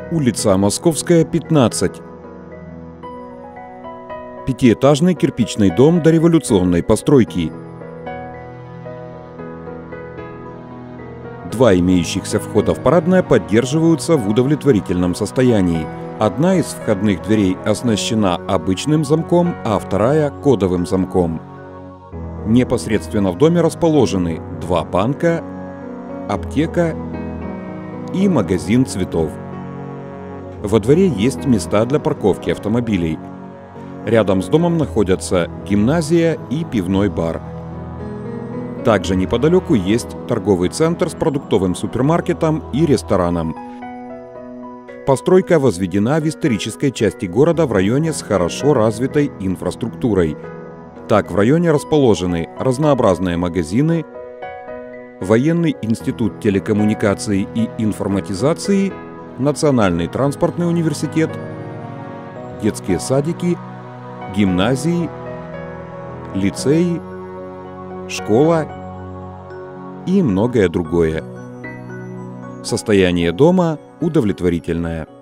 Улица Московская, 15. Пятиэтажный кирпичный дом дореволюционной постройки. Два имеющихся входа в парадное поддерживаются в удовлетворительном состоянии. Одна из входных дверей оснащена обычным замком, а вторая – кодовым замком. Непосредственно в доме расположены два банка, аптека и магазин цветов. Во дворе есть места для парковки автомобилей. Рядом с домом находятся гимназия и пивной бар. Также неподалеку есть торговый центр с продуктовым супермаркетом и рестораном. Постройка возведена в исторической части города в районе с хорошо развитой инфраструктурой. Так, в районе расположены разнообразные магазины, военный институт телекоммуникации и информатизации, Национальный транспортный университет, детские садики, гимназии, лицеи, школа и многое другое. Состояние дома удовлетворительное.